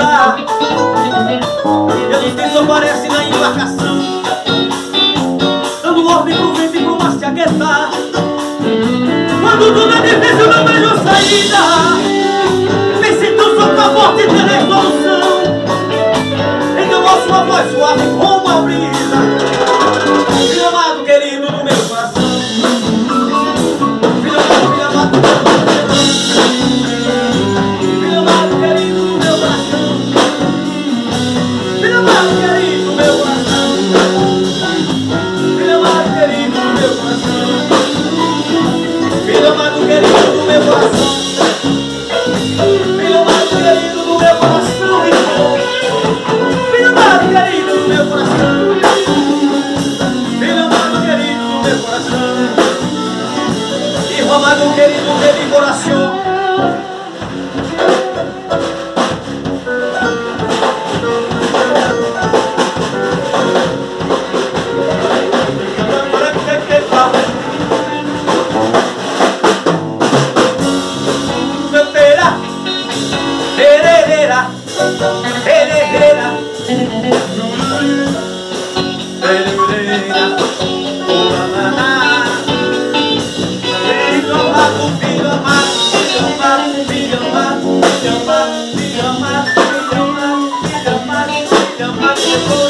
Jaquetá. Jesus Cristo aparece na embarcação, dando ordem pro vento e pro mar se aquietar. Quando tudo é difícil, não vejo saída. Pense então só com a forte ter resolução. Então ouço uma voz suave como a brisa. Filho amado, querido do meu coração. Filho amado, do meu coração. Filho amado, querido do meu coração. Filho amado, querido do meu coração. Filho amado, querido do meu coração. Filho amado, querido do meu coração. Filho amado, querido do meu coração, irmão. Filho amado, querido do meu coração. Filho amado, querido do meu coração. Irmão amado, querido de mi coração. Filho amado,